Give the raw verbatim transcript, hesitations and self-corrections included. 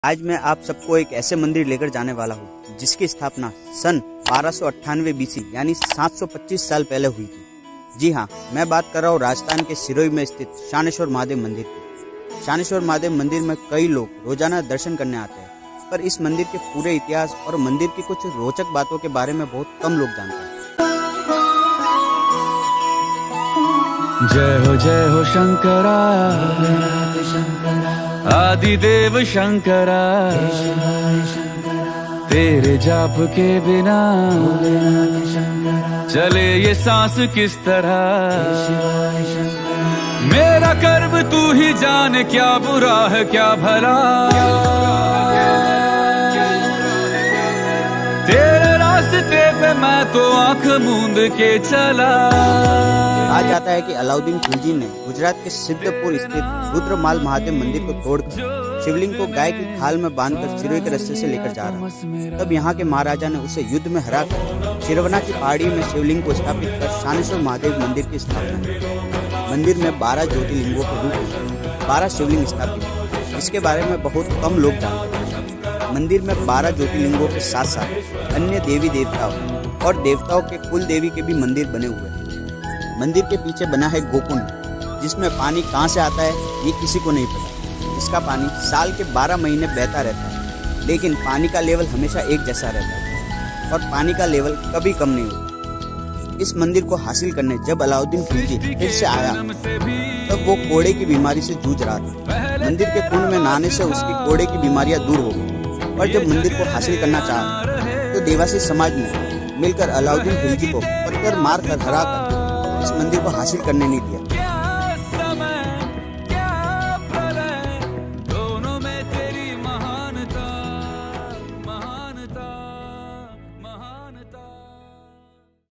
आज मैं आप सबको एक ऐसे मंदिर लेकर जाने वाला हूँ जिसकी स्थापना सन बारह सौ अट्ठानवे बीसी यानी सात सौ पच्चीस साल पहले हुई थी। जी हाँ, मैं बात कर रहा हूँ राजस्थान के सिरोही में स्थित शानेश्वर महादेव मंदिर की। शानेश्वर महादेव मंदिर में कई लोग रोजाना दर्शन करने आते हैं, पर इस मंदिर के पूरे इतिहास और मंदिर की कुछ रोचक बातों के बारे में बहुत कम लोग जानते हैं। जय हो जय हो शंकरा, आदिदेव शंकरा, तेरे जाप के बिना चले ये सांस किस तरह। मेरा कर्म तू ही जाने, क्या बुरा है क्या भला, तेरे रास्ते पे मैं तो आंख मूंद के चला। कहा जाता है कि अलाउद्दीन खिलजी ने गुजरात के सिद्धपुर स्थित रुद्रमाल महादेव मंदिर को तोड़कर शिवलिंग को गाय की खाल में बांधकर सिरोही के रास्ते से लेकर जा रहा। तब यहाँ के महाराजा ने उसे युद्ध में हराकर शिरवना की पहाड़ी में शिवलिंग को स्थापित कर शानेश्वर महादेव मंदिर की स्थापना की। मंदिर में बारह ज्योतिर्लिंगों के रूप में बारह शिवलिंग स्थापित है, इसके बारे में बहुत कम लोग जानते हैं। मंदिर में बारह ज्योतिर्लिंगों के साथ साथ अन्य देवी देवताओं और देवताओं के कुल देवी के भी मंदिर बने हुए हैं। मंदिर के पीछे बना है गोकुंड, जिसमें पानी कहाँ से आता है ये किसी को नहीं पता। इसका पानी साल के बारह महीने बहता रहता है, लेकिन पानी का लेवल हमेशा एक जैसा रहता है और पानी का लेवल कभी कम नहीं होता। इस मंदिर को हासिल करने जब अलाउद्दीन खिलजी फिर से आया, तब वो कोड़े की बीमारी से जूझ रहा था। मंदिर के कुंड में नहाने से उसकी कोड़े की बीमारियां दूर हो गई, और जब मंदिर को हासिल करना चाहा तो देवासी समाज ने मिलकर अलाउद्दीन खिलजी को पत्थर मार कर हरा कर इस मंदिर को हासिल करने नहीं दिया।